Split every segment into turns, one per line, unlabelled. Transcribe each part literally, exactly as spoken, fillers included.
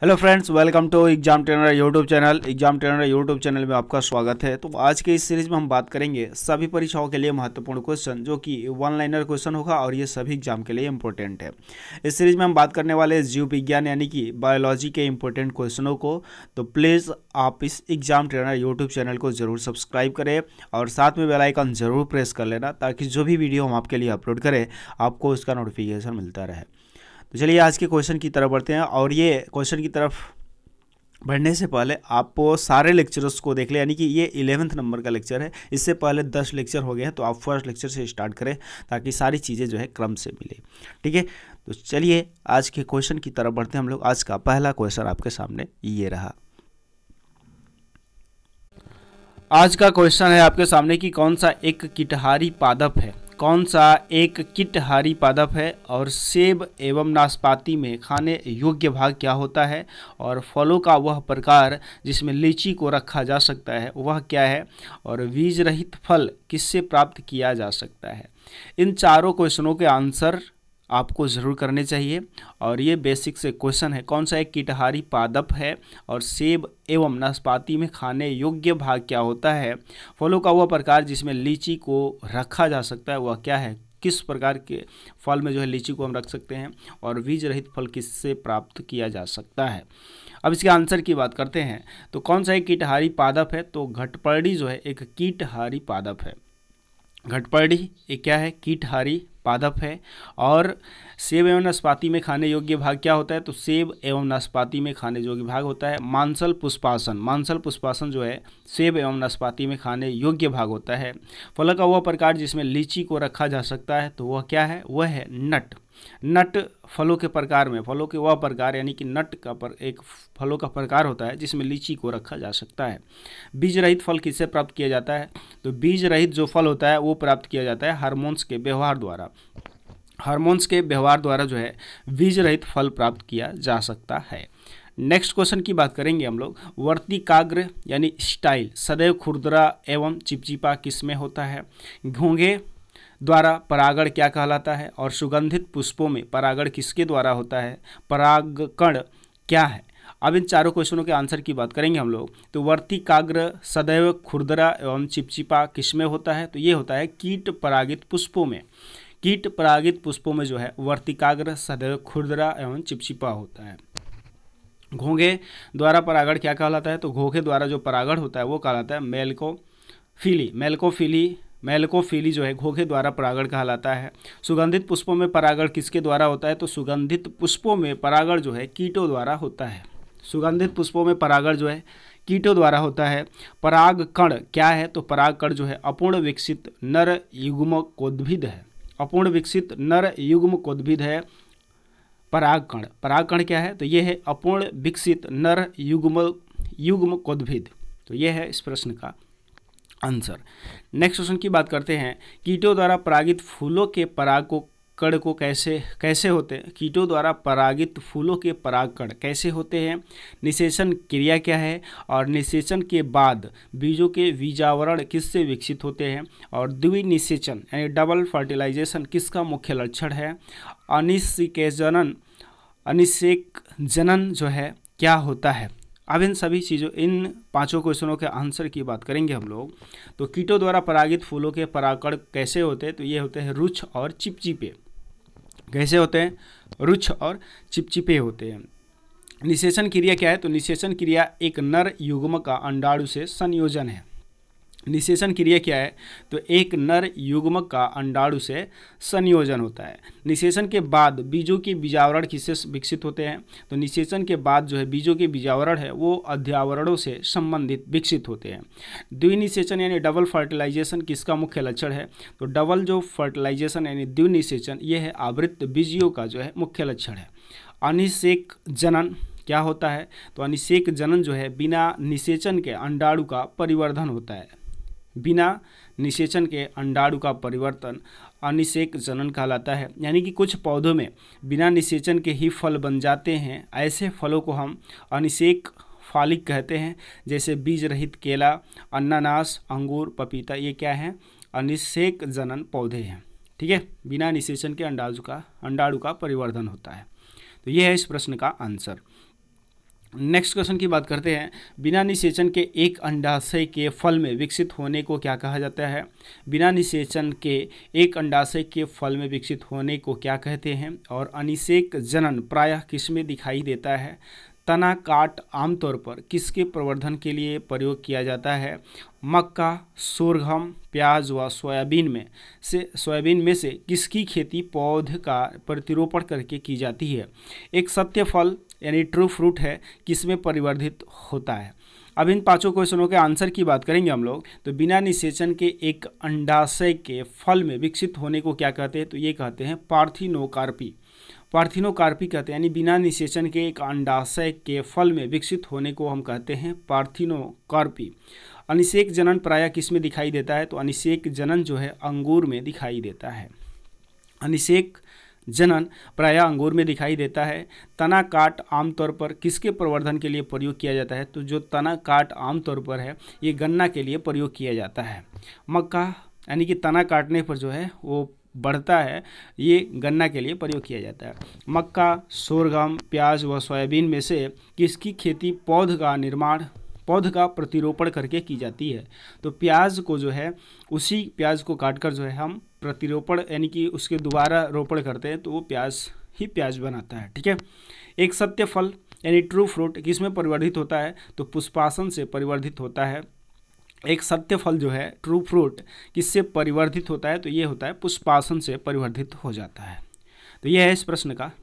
Hello friends, welcome to exam trainer YouTube channel. Exam trainer YouTube channel में आपका स्वागत है। तो आज के इस सीरीज में हम बात करेंगे सभी परीक्षाओं के लिए महत्वपूर्ण क्वेश्चन, जो कि वन लाइनर क्वेश्चन होगा और ये सभी एग्जाम के लिए इंपॉर्टेंट है। इस सीरीज में हम बात करने वाले हैं जीव विज्ञान यानी कि बायोलॉजी के इंपॉर्टेंट क्वेश्चनों को। तो प्लीज़ आप इस एग्जाम ट्रेनर यूट्यूब चैनल को जरूर सब्सक्राइब करें और साथ में बेल आइकन जरूर प्रेस कर लेना, ताकि जो भी वीडियो हम आपके लिए अपलोड करें आपको उसका नोटिफिकेशन मिलता रहे। तो चलिए आज के क्वेश्चन की तरफ बढ़ते हैं। और ये क्वेश्चन की तरफ बढ़ने से पहले आप सारे लेक्चर्स को देख लें, यानी कि ये इलेवेंथ नंबर का लेक्चर है। इससे पहले दस लेक्चर हो गए हैं, तो आप फर्स्ट लेक्चर से स्टार्ट करें ताकि सारी चीज़ें जो है क्रम से मिले। ठीक है, तो चलिए आज के क्वेश्चन की तरफ बढ़ते हैं हम लोग। आज का पहला क्वेश्चन आपके सामने ये रहा। आज का क्वेश्चन है आपके सामने कि कौन सा एक कीटहारी पादप है कौन सा एक कीटहारी पादप है और सेब एवं नाशपाती में खाने योग्य भाग क्या होता है, और फलों का वह प्रकार जिसमें लीची को रखा जा सकता है वह क्या है, और बीज रहित फल किससे प्राप्त किया जा सकता है। इन चारों क्वेश्चनों के आंसर आपको ज़रूर करने चाहिए। और ये बेसिक से क्वेश्चन है, कौन सा एक कीटहारी पादप है और सेब एवं नाशपाती में खाने योग्य भाग क्या होता है, फलों का वह प्रकार जिसमें लीची को रखा जा सकता है वह क्या है, किस प्रकार के फल में जो है लीची को हम रख सकते हैं, और बीज रहित फल किससे प्राप्त किया जा सकता है। अब इसके आंसर की बात करते हैं। तो कौन सा एक कीटहारी पादप है, तो घटपर्डी जो है एक कीटहारी पादप है। घटपर्डी एक क्या है, कीटहारी पादप है। और सेब एवं नाशपाती में खाने योग्य भाग क्या होता है, तो सेब एवं नाशपाती में खाने योग्य भाग होता है मांसल पुष्पासन। मांसल पुष्पासन जो है सेब एवं नाशपाती में खाने योग्य भाग होता है। फल का वह प्रकार जिसमें लीची को रखा जा सकता है, तो वह क्या है, वह है नट। नट फलों के प्रकार में, फलों के वह प्रकार यानी कि नट का पर एक फलों का प्रकार होता है जिसमें लीची को रखा जा सकता है। बीज रहित फल किससे प्राप्त किया जाता है, तो बीज रहित जो फल होता है वो प्राप्त किया जाता है हार्मोन्स के व्यवहार द्वारा। हार्मोन्स के व्यवहार द्वारा जो है बीज रहित फल प्राप्त किया जा सकता है। नेक्स्ट क्वेश्चन की बात करेंगे हम लोग। वर्तिकाग्र यानी स्टाइल सदैव खुरदरा एवं चिपचिपा किसमें होता है, घोंघे द्वारा परागण क्या कहलाता है, और सुगंधित पुष्पों में परागण किसके द्वारा होता है, परागकण क्या है। अब इन चारों क्वेश्चनों के आंसर की बात करेंगे हम लोग। तो वर्तिकाग्र सदैव खुरदरा एवं चिपचिपा किसमें होता है, तो ये होता है कीट परागित पुष्पों में। कीट परागित पुष्पों में जो है वर्तिकाग्र सदैव खुरदरा एवं चिपचिपा होता है। घोंघे द्वारा परागण क्या कहलाता है, तो घोंघे द्वारा जो परागण होता है वो कहलाता है मेलकोफिली। मेलकोफिली मेलकोफिली जो है घोंघे द्वारा परागण कहलाता है। सुगंधित पुष्पों में परागण किसके द्वारा होता है, तो सुगंधित पुष्पों में परागण जो है कीटों द्वारा होता है। सुगंधित पुष्पों में परागण जो है कीटों द्वारा होता है। परागकण क्या है, तो परागकण जो है अपूर्ण विकसित नर युग्मकोद्भिद है। अपूर्ण विकसित नर युग्मकोद्भिद है परागकण। परागकण क्या है, तो ये है अपूर्ण विकसित नर युग्म युग्मकोद्भिद। तो ये है इस प्रश्न का आंसर। नेक्स्ट क्वेश्चन की बात करते हैं। कीटों द्वारा परागित फूलों के पराग को कण को कैसे कैसे होते हैं कीटों द्वारा परागित फूलों के परागकण कैसे होते हैं, निषेचन क्रिया क्या है, और निषेचन के बाद बीजों के बीजावरण किससे विकसित होते हैं, और द्विनिषेचन यानी डबल फर्टिलाइजेशन किसका मुख्य लक्षण है, अनिषेकजनन अनिषेक जनन जो है क्या होता है। अब इन सभी चीज़ों इन पांचों क्वेश्चनों के आंसर की बात करेंगे हम लोग। तो कीटों द्वारा परागित फूलों के परागकण कैसे होते हैं, तो ये होते हैं रुक्ष और चिपचिपे। कैसे होते हैं, रुक्ष और चिपचिपे होते हैं। निषेचन क्रिया क्या है, तो निषेचन क्रिया एक नर युग्म का अंडाणु से संयोजन है। निषेचन क्रिया क्या है, तो एक नर युग्मक का अंडाणु से संयोजन होता है। निषेचन के बाद बीजों के बीजावरण किससे विकसित होते हैं, तो निषेचन के बाद जो है बीजों के बीजावरण है वो अध्यावरणों से संबंधित विकसित होते हैं। द्विनिषेचन यानी डबल फर्टिलाइजेशन किसका मुख्य लक्षण है, तो डबल जो फर्टिलाइजेशन यानी द्विनिषेचन ये है आवृत्त बीजियों का जो है मुख्य लक्षण है। अनिषेक जनन क्या होता है, तो अनिषेक जनन जो है बिना निषेचन के अंडाणु का परिवर्धन होता है। बिना निषेचन के अंडाणु का परिवर्तन अनिषेक जनन कहलाता है। यानी कि कुछ पौधों में बिना निषेचन के ही फल बन जाते हैं, ऐसे फलों को हम अनिषेक फालिक कहते हैं। जैसे बीज रहित केला, अनानास, अंगूर, पपीता, ये क्या है, अनिषेक जनन पौधे हैं। ठीक है, बिना निषेचन के अंडाणु का अंडाणु का परिवर्धन होता है। तो ये है इस प्रश्न का आंसर। नेक्स्ट क्वेश्चन की बात करते हैं। बिना निषेचन के एक अंडाशय के फल में विकसित होने को क्या कहा जाता है? बिना निषेचन के एक अंडाशय के फल में विकसित होने को क्या कहते हैं? और अनिषेक जनन प्रायः किसमें दिखाई देता है? तना काट आमतौर पर किसके प्रवर्धन के लिए प्रयोग किया जाता है? मक्का, सोरघम, प्याज व सोयाबीन में से सोयाबीन में से किसकी खेती पौध का प्रतिरोपण करके की जाती है? एक सत्य फल यानी ट्रू फ्रूट है किसमें परिवर्धित होता है? अब इन पांचों क्वेश्चनों के आंसर की बात करेंगे हम लोग। तो बिना निषेचन के एक अंडाशय के फल में विकसित होने को क्या कहते हैं? तो ये कहते हैं पार्थिनोकार्पी। पार्थिनोकार्पी कहते हैं, यानी बिना निषेचन के एक अंडाशय के फल में विकसित होने को हम कहते हैं पार्थिनोकार्पी। अनिषेक जनन प्रायः किस में दिखाई देता है? तो अनिषेक जनन जो है अंगूर में दिखाई देता है। अनिषेक जनन प्रायः अंगूर में दिखाई देता है। तना काट आमतौर पर किसके प्रवर्धन के लिए प्रयोग किया जाता है? तो जो तना काट आमतौर पर है ये गन्ना के लिए प्रयोग किया जाता है। मक्का यानी कि तना काटने पर जो है वो बढ़ता है, ये गन्ना के लिए प्रयोग किया जाता है। मक्का, सोरगम, प्याज व सोयाबीन में से किसकी खेती पौध का निर्माण पौध का प्रतिरोपण करके की जाती है? तो प्याज को जो है उसी प्याज को काटकर जो है हम प्रतिरोपण यानी कि उसके दोबारा रोपण करते हैं तो वो प्याज ही प्याज बनाता है। ठीक है। एक सत्य फल यानी ट्रू फ्रूट किसमें परिवर्धित होता है? तो पुष्पासन से परिवर्धित होता है। एक सत्य फल जो है ट्रू फ्रूट किससे परिवर्धित होता है? तो ये होता है पुष्पासन से परिवर्धित हो जाता है। तो यह है इस प्रश्न का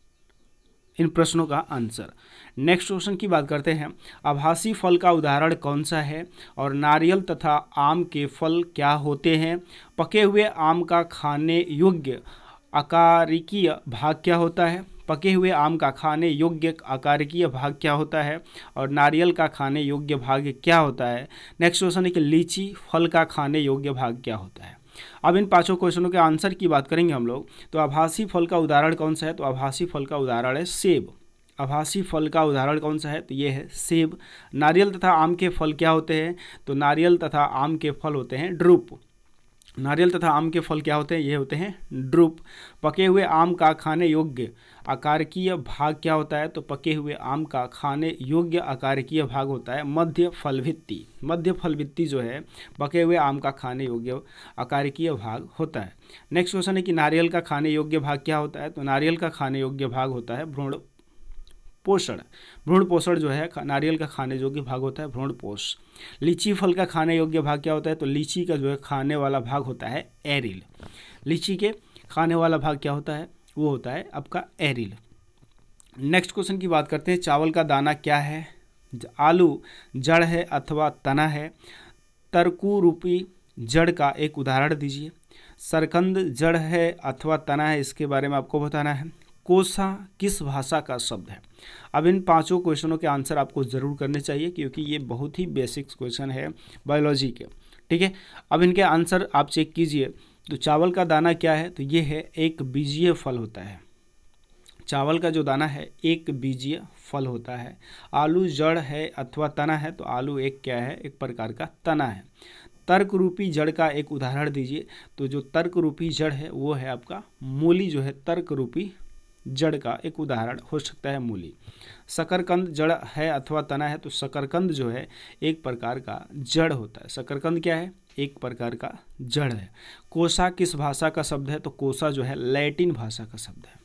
इन प्रश्नों का आंसर। नेक्स्ट क्वेश्चन की बात करते हैं। आभासी फल का उदाहरण कौन सा है? और नारियल तथा आम के फल क्या होते हैं? पके हुए आम का खाने योग्य आकारिकीय भाग क्या होता है? पके हुए आम का खाने योग्य आकारिकीय भाग क्या होता है? और नारियल का खाने योग्य भाग क्या होता है? नेक्स्ट क्वेश्चन है कि लीची फल का खाने योग्य भाग क्या होता है? अब इन पांचों क्वेश्चनों के आंसर की बात करेंगे हम लोग। तो आभासी फल का उदाहरण कौन सा है? तो आभासी फल का उदाहरण है सेब। आभासी फल का उदाहरण कौन सा है? तो ये है सेब। नारियल तथा आम के फल क्या होते हैं? तो नारियल तथा आम के फल होते हैं ड्रूप। नारियल तथा आम के फल क्या होते हैं? ये होते हैं ड्रूप। पके हुए आम का खाने योग्य आकारिकीय भाग क्या होता है? तो पके हुए आम का खाने योग्य आकारिकीय भाग होता है मध्य फलभित्ति। मध्य फलभित्ति जो है पके हुए आम का खाने योग्य आकारिकीय भाग होता है। नेक्स्ट क्वेश्चन है कि नारियल का खाने योग्य भाग क्या होता है? तो नारियल का खाने योग्य भाग होता है भ्रूण पोषण। भ्रूण पोषण जो है नारियल का खाने योग्य भाग होता है भ्रूण पोष। लीची फल का खाने योग्य भाग क्या होता है? तो लीची का जो है खाने वाला भाग होता है एरिल। लीची के खाने वाला भाग क्या होता है? वो होता है आपका एरिल। नेक्स्ट क्वेश्चन की बात करते हैं। चावल का दाना क्या है? आलू जड़ है अथवा तना है? तरकू रूपी जड़ का एक उदाहरण दीजिए। सरकंद जड़ है अथवा तना है, इसके बारे में आपको बताना है। कोसा किस भाषा का शब्द है? अब इन पांचों क्वेश्चनों के आंसर आपको ज़रूर करने चाहिए क्योंकि ये बहुत ही बेसिक क्वेश्चन है बायोलॉजी के। ठीक है। अब इनके आंसर आप चेक कीजिए। तो चावल का दाना क्या है? तो ये है एक बीजीय फल होता है। चावल का जो दाना है एक बीजीय फल होता है। आलू जड़ है अथवा तना है? तो आलू एक क्या है? एक प्रकार का तना है। तर्क रूपी जड़ का एक उदाहरण दीजिए। तो जो तर्क रूपी जड़ है वो है आपका मूली जो है तर्क रूपी जड़ का एक उदाहरण हो सकता है मूली। शकरकंद जड़ है अथवा तना है? तो शकरकंद जो है एक प्रकार का जड़ होता है। शकरकंद क्या है? एक प्रकार का जड़ है। कोसा किस भाषा का शब्द है? तो कोसा जो है लैटिन भाषा का शब्द है।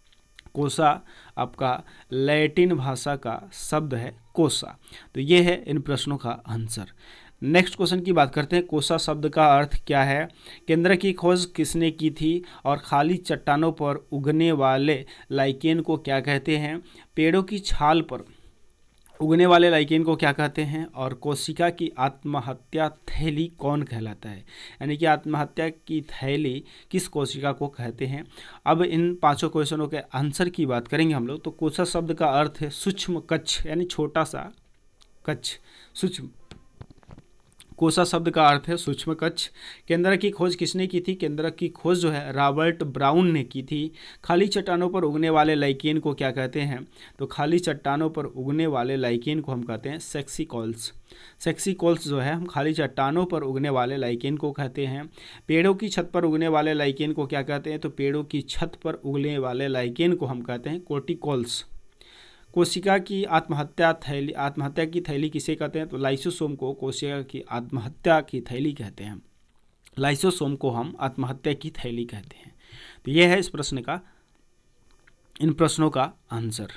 कोसा आपका लैटिन भाषा का शब्द है कोसा। तो ये है इन प्रश्नों का आंसर। नेक्स्ट क्वेश्चन की बात करते हैं। कोसा शब्द का अर्थ क्या है? केंद्र की खोज किसने की थी? और खाली चट्टानों पर उगने वाले लाइकेन को क्या कहते हैं? पेड़ों की छाल पर उगने वाले लाइकेन को क्या कहते हैं? और कोशिका की आत्महत्या थैली कौन कहलाता है? यानी कि आत्महत्या की थैली किस कोशिका को कहते हैं? अब इन पांचों क्वेश्चनों के आंसर की बात करेंगे हम लोग। तो कोसा शब्द का अर्थ है सूक्ष्म कच्छ, यानी छोटा सा कच्छ। सूक्ष्म कोसा शब्द का अर्थ है सूक्ष्म कच्छ। केंद्र की खोज किसने की थी? केंद्र की खोज जो है रॉबर्ट ब्राउन ने की थी। खाली चट्टानों पर उगने वाले लाइकेन को क्या कहते हैं? तो खाली चट्टानों पर उगने वाले लाइकेन को हम कहते हैं सेक्सिकॉल्स। सेक्सिकॉल्स जो है हम खाली चट्टानों पर उगने वाले लाइकेन को कहते हैं। पेड़ों की छत पर उगने वाले लाइकेन को क्या कहते हैं? तो पेड़ों की छत पर उगने वाले लाइकेन को हम कहते हैं कोर्टिकॉल्स। कोशिका की आत्महत्या थैली आत्महत्या की थैली किसे कहते हैं? तो लाइसोसोम को कोशिका की आत्महत्या की थैली कहते हैं। लाइसोसोम को हम आत्महत्या की थैली कहते हैं। तो यह है इस प्रश्न का इन प्रश्नों का आंसर।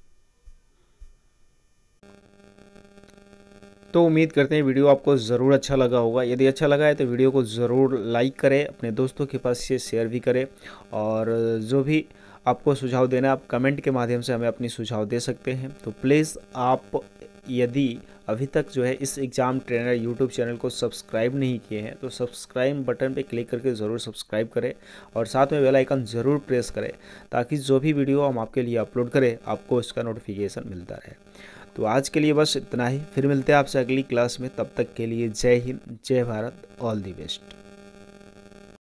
तो उम्मीद करते हैं वीडियो आपको ज़रूर अच्छा लगा होगा। यदि अच्छा लगा है तो वीडियो को ज़रूर लाइक करें, अपने दोस्तों के पास से शेयर भी करें, और जो भी आपको सुझाव देना है आप कमेंट के माध्यम से हमें अपनी सुझाव दे सकते हैं। तो प्लीज़ आप यदि अभी तक जो है इस एग्ज़ाम ट्रेनर यूट्यूब चैनल को सब्सक्राइब नहीं किए हैं तो सब्सक्राइब बटन पे क्लिक करके ज़रूर सब्सक्राइब करें, और साथ में बेल आइकन ज़रूर प्रेस करें ताकि जो भी वीडियो हम आपके लिए अपलोड करें आपको इसका नोटिफिकेशन मिलता रहे। तो आज के लिए बस इतना ही, फिर मिलते हैं आपसे अगली क्लास में। तब तक के लिए जय हिंद, जय भारत, ऑल दी बेस्ट।